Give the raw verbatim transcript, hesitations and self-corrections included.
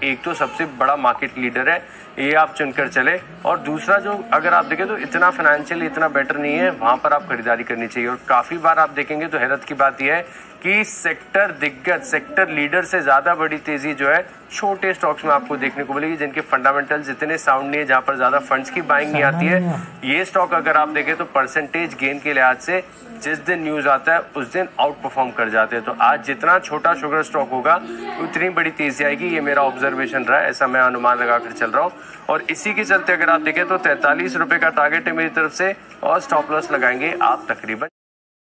एक तो सबसे बड़ा मार्केट लीडर है, ये आप चुनकर चले। और दूसरा जो अगर आप देखें तो इतना फाइनेंशियली इतना बेटर नहीं है, वहां पर आप खरीदारी करनी चाहिए। और काफी बार आप देखेंगे तो हैरत की बात यह है कि सेक्टर दिग्गज सेक्टर लीडर से ज्यादा बड़ी तेजी जो है छोटे स्टॉक्स में आपको देखने को मिलेगी, जिनके फंडामेंटल्स इतने साउंड नहीं है, जहां पर ज्यादा फंड्स की बाइंग नहीं आती है। ये स्टॉक अगर आप देखें तो परसेंटेज गेन के लिहाज से जिस दिन न्यूज आता है उस दिन आउट परफॉर्म कर जाते हैं। तो आज जितना छोटा शुगर स्टॉक होगा उतनी बड़ी तेजी आएगी, ये मेरा ऑब्जर्वेशन रहा है, ऐसा मैं अनुमान लगाकर चल रहा हूँ। और इसी के चलते अगर आप देखें तो तैंतालीस रुपए का टारगेट है मेरी तरफ से, और स्टॉप लॉस लगाएंगे आप तकरीबन